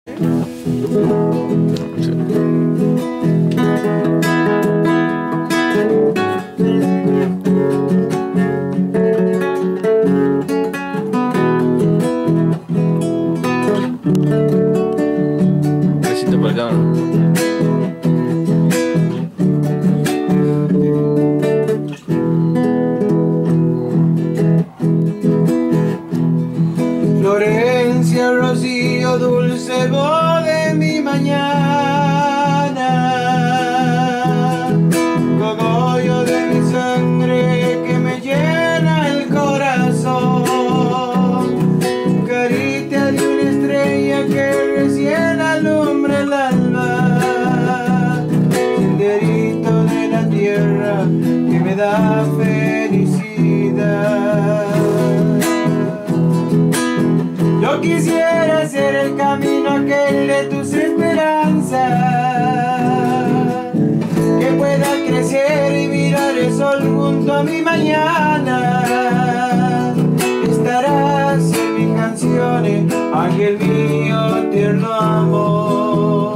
Besito por acá. Florencia, rocío, dulce voz de mi mañana, cogollo de mi sangre que me llena el corazón, carita de una estrella que recién alumbra el alma, senderito de la tierra que me da felicidad. Yo quisiera ser el camino aquel de tus esperanzas, que pueda crecer y mirar el sol junto a mi mañana. Estarás en mis canciones, ángel mío, tierno amor.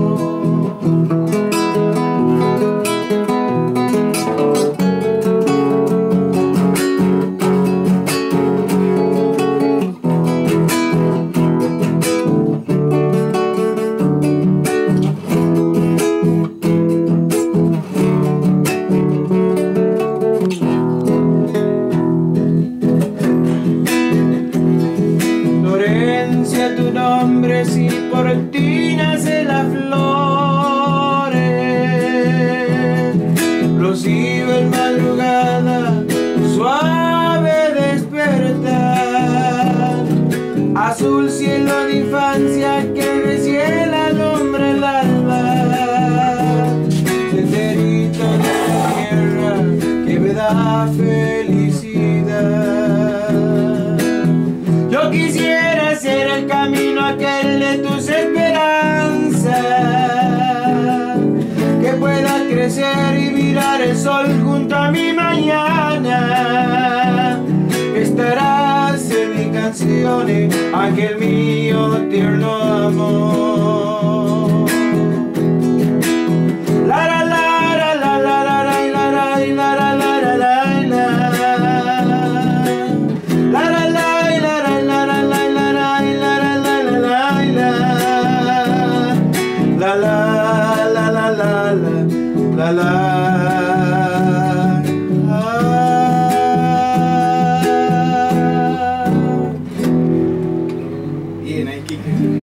Tu nombre, si por ti nace las flores, rocío en madrugada, suave despertar, azul cielo de infancia que recién alumbra el alba, senderito de la tierra que me da felicidad. Yo quisiera ser el camino aquel de tus esperanzas, que pueda crecer y mirar el sol junto a mi mañana. Estarás en mis canciones, ángel mío, tierno amor. La la la la la la la la la la la la la la. La la la la la la